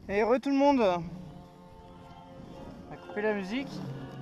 Et heureux tout le monde. On va couper la musique.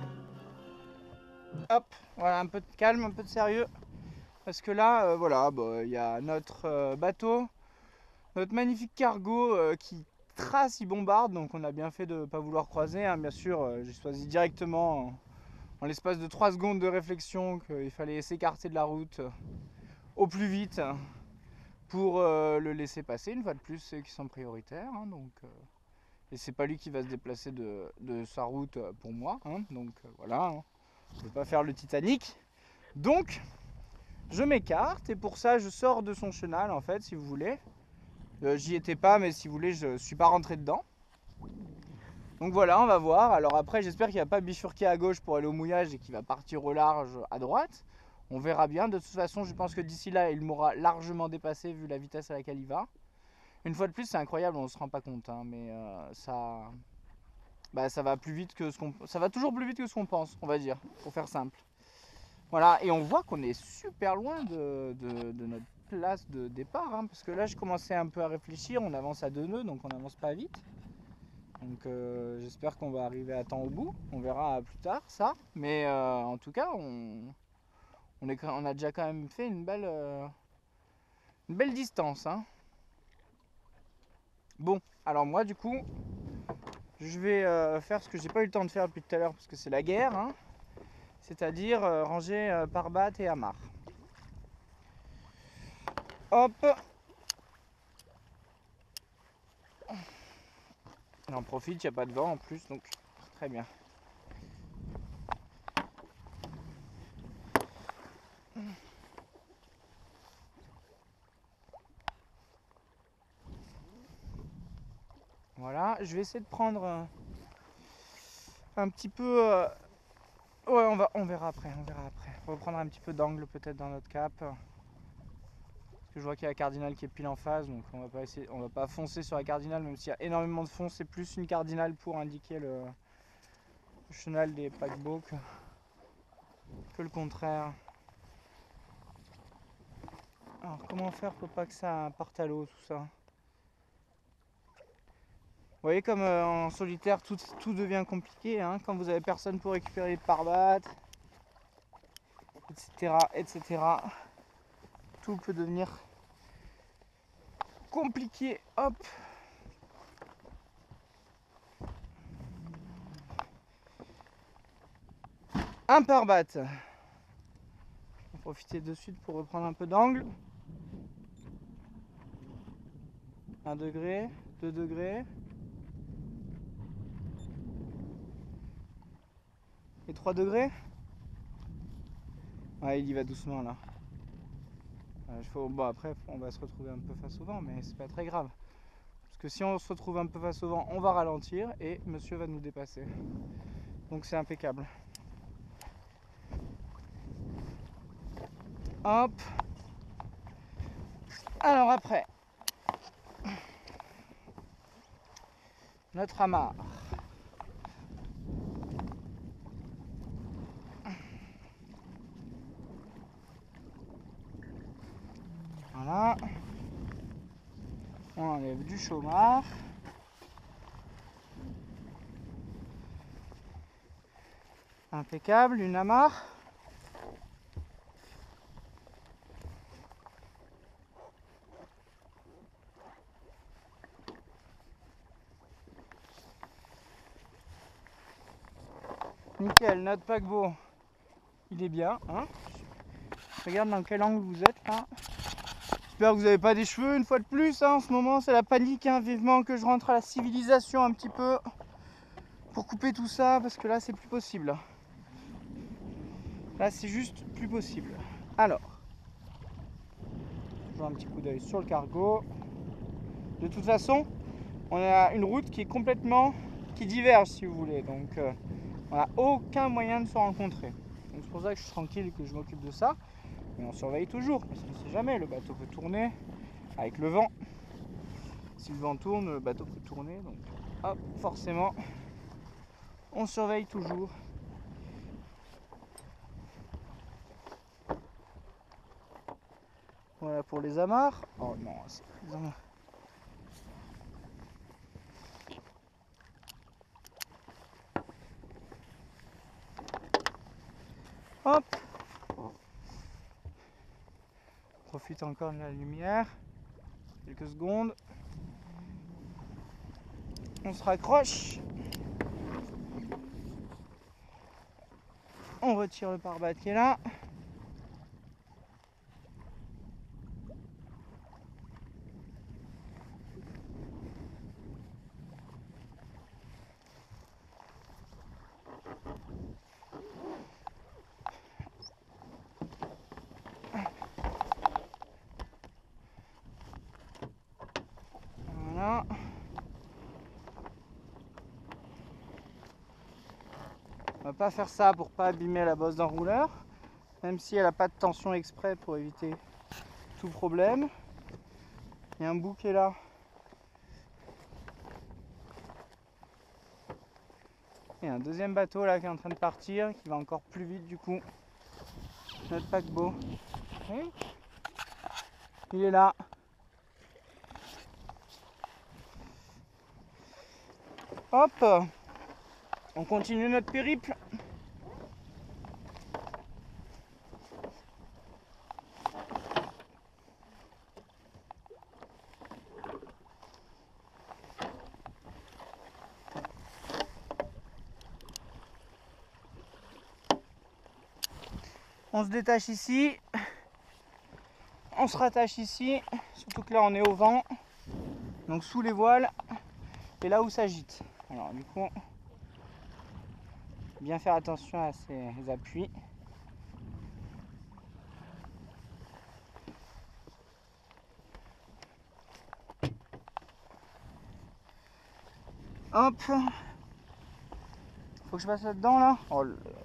Hop, voilà, un peu de calme, un peu de sérieux. Parce que là, voilà, il y a notre bateau, notre magnifique cargo qui trace, il bombarde. Donc on a bien fait de ne pas vouloir croiser, hein. Bien sûr, j'ai choisi directement, en l'espace de 3 secondes de réflexion, qu'il fallait s'écarter de la route au plus vite pour le laisser passer. Une fois de plus, ceux qui sont prioritaires, hein, et c'est pas lui qui va se déplacer de sa route pour moi, hein, donc voilà, hein. Je ne vais pas faire le Titanic. Donc, je m'écarte et pour ça, je sors de son chenal en fait, si vous voulez. J'y étais pas, mais si vous voulez, je suis pas rentré dedans. Donc voilà, on va voir. Alors après, j'espère qu'il va pas bifurquer à gauche pour aller au mouillage et qu'il va partir au large à droite. On verra bien. De toute façon, je pense que d'ici là, il m'aura largement dépassé vu la vitesse à laquelle il va. Une fois de plus, c'est incroyable, on ne se rend pas compte, hein, mais ça va plus vite que ça va toujours plus vite que ce qu'on pense, on va dire, pour faire simple. Voilà, et on voit qu'on est super loin de notre place de départ, hein, parce que là, je commençais un peu à réfléchir. On avance à 2 nœuds, donc on n'avance pas vite. Donc j'espère qu'on va arriver à temps au bout. On verra plus tard ça. Mais en tout cas, on a déjà quand même fait une belle distance, hein. Bon, alors moi du coup, je vais faire ce que j'ai pas eu le temps de faire depuis tout à l'heure parce que c'est la guerre, hein, c'est-à-dire ranger pare-batte et amarre. Hop. On en profite, il n'y a pas de vent en plus, donc très bien. Voilà, je vais essayer de prendre un petit peu... ouais, on verra après, On va prendre un petit peu d'angle peut-être dans notre cap. Parce que je vois qu'il y a la cardinale qui est pile en face, donc on va pas foncer sur la cardinale, même s'il y a énormément de fond. C'est plus une cardinale pour indiquer le chenal des paquebots que le contraire. Alors comment faire pour pas que ça parte à l'eau tout ça? Vous voyez comme en solitaire tout devient compliqué, hein, quand vous avez personne pour récupérer les pare-battes, etc. Tout peut devenir compliqué. Hop. Un pare-batte. On va profiter de suite pour reprendre un peu d'angle. 1 degré, 2 degrés. Et 3 degrés. Ouais, il y va doucement là. Bon, après, on va se retrouver un peu face au vent, mais c'est pas très grave. Parce que si on se retrouve un peu face au vent, on va ralentir et monsieur va nous dépasser. Donc c'est impeccable. Hop. Alors après, notre amarre. Voilà. On enlève du chaumard. Impeccable, une amarre. Nickel, notre paquebot, il est bien, hein. Regarde dans quel angle vous êtes là. J'espère que vous n'avez pas des cheveux une fois de plus, hein. En ce moment c'est la panique, hein. Vivement que je rentre à la civilisation un petit peu pour couper tout ça, parce que là c'est plus possible. Là c'est juste plus possible. Alors, je vois un petit coup d'œil sur le cargo. De toute façon, on a une route qui est qui diverge si vous voulez, donc on n'a aucun moyen de se rencontrer. Donc c'est pour ça que je suis tranquille et que je m'occupe de ça. Mais on surveille toujours, parce qu'on ne sait jamais, le bateau peut tourner avec le vent. Si le vent tourne, le bateau peut tourner, donc hop, forcément, on surveille toujours. Voilà pour les amarres. Oh non, c'est Hop. Profite encore de la lumière. Quelques secondes. On se raccroche. On retire le pare-balles qui est là. Voilà. On va pas faire ça pour pas abîmer la bosse d'enrouleur, même si elle n'a pas de tension exprès pour éviter tout problème. Il y a un bout qui est là. Et un deuxième bateau là qui est en train de partir, qui va encore plus vite du coup. Notre paquebot. Oui. Il est là. Hop, on continue notre périple. On se détache ici, on se rattache ici, surtout que là on est au vent, donc sous les voiles et là où ça gîte. Alors du coup, bien faire attention à ces appuis. Hop, faut que je passe là-dedans là. Oh là là.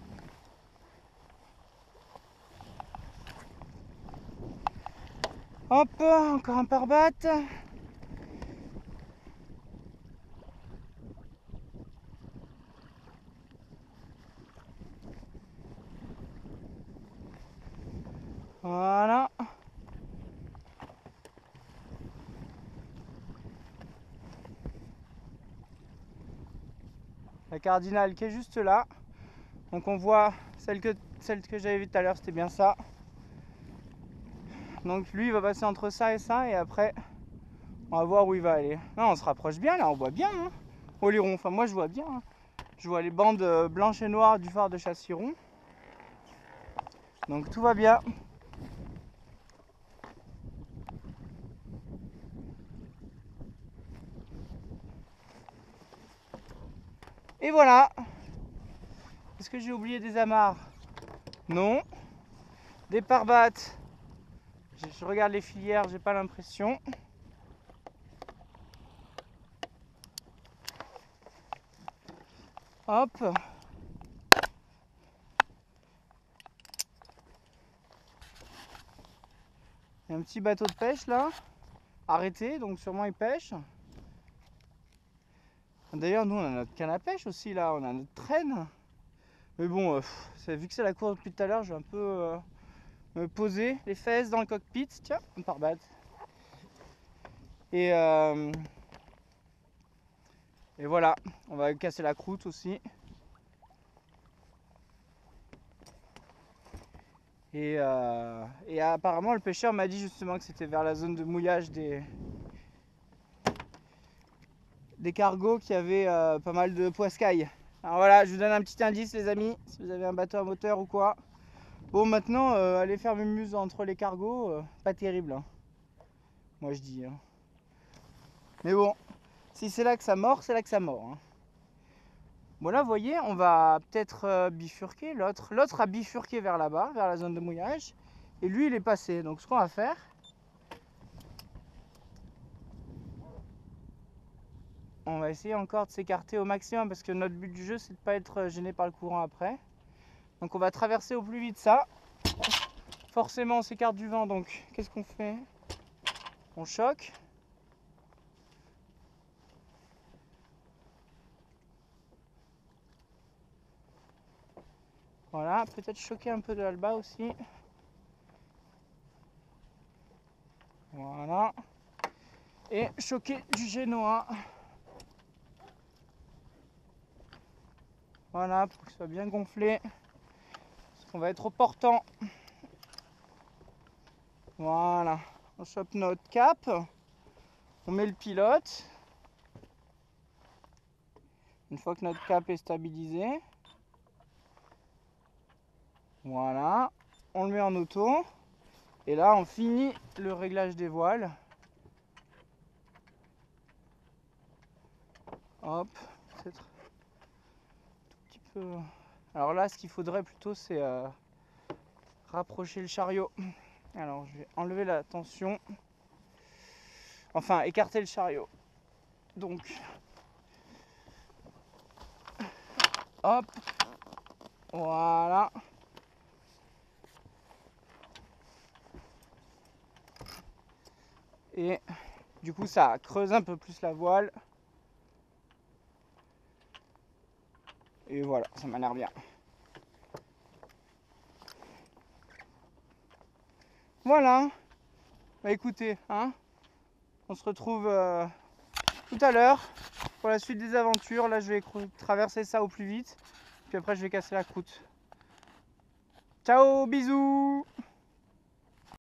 Hop, encore un pare-batte. Voilà. La cardinale qui est juste là. Donc on voit celle que j'avais vue tout à l'heure, c'était bien ça. Donc lui il va passer entre ça et après on va voir où il va aller. Non, on se rapproche bien là, on voit bien. Hein. Oléron, enfin moi je vois bien. Hein. Je vois les bandes blanches et noires du phare de Chassiron. Donc tout va bien. Et voilà. Est-ce que j'ai oublié des amarres? Non. Des pare-battes. Je regarde les filières, j'ai pas l'impression. Hop. Il y a un petit bateau de pêche là, arrêté, donc sûrement il pêche. D'ailleurs, nous on a notre canne à pêche aussi là, on a notre traîne. Mais bon, vu que c'est la course depuis tout à l'heure, je vais un peu me poser les fesses dans le cockpit. Tiens, un pare-batte. Et voilà, on va casser la croûte aussi. Et apparemment, le pêcheur m'a dit justement que c'était vers la zone de mouillage des cargos qui avaient pas mal de poiscailles. Alors voilà, je vous donne un petit indice les amis, si vous avez un bateau à moteur ou quoi. Bon maintenant, aller faire mes muses entre les cargos, pas terrible. Hein. Moi je dis. Hein. Mais bon, si c'est là que ça mord, c'est là que ça mord. Hein. Bon là, vous voyez, on va peut-être bifurquer. L'autre a bifurqué vers là-bas, vers la zone de mouillage. Et lui, il est passé. Donc ce qu'on va faire, on va essayer encore de s'écarter au maximum parce que notre but du jeu, c'est de ne pas être gêné par le courant après. Donc on va traverser au plus vite ça. Forcément, on s'écarte du vent. Donc qu'est-ce qu'on fait? On choque. Voilà, peut-être choquer un peu de l'alba aussi. Voilà. Et choquer du génois. Voilà, pour qu'il soit bien gonflé. On va être au portant. Voilà. On chope notre cap. On met le pilote. Une fois que notre cap est stabilisé. Voilà. On le met en auto. Et là, on finit le réglage des voiles. Hop. Peut-être un tout petit peu. Alors là, ce qu'il faudrait plutôt, c'est rapprocher le chariot. Alors, je vais enlever la tension. Enfin, écarter le chariot. Donc, hop. Voilà. Et du coup, ça creuse un peu plus la voile. Et voilà, ça m'a l'air bien. Voilà. Bah écoutez, hein, on se retrouve tout à l'heure pour la suite des aventures. Là, je vais traverser ça au plus vite. Puis après, je vais casser la croûte. Ciao, bisous!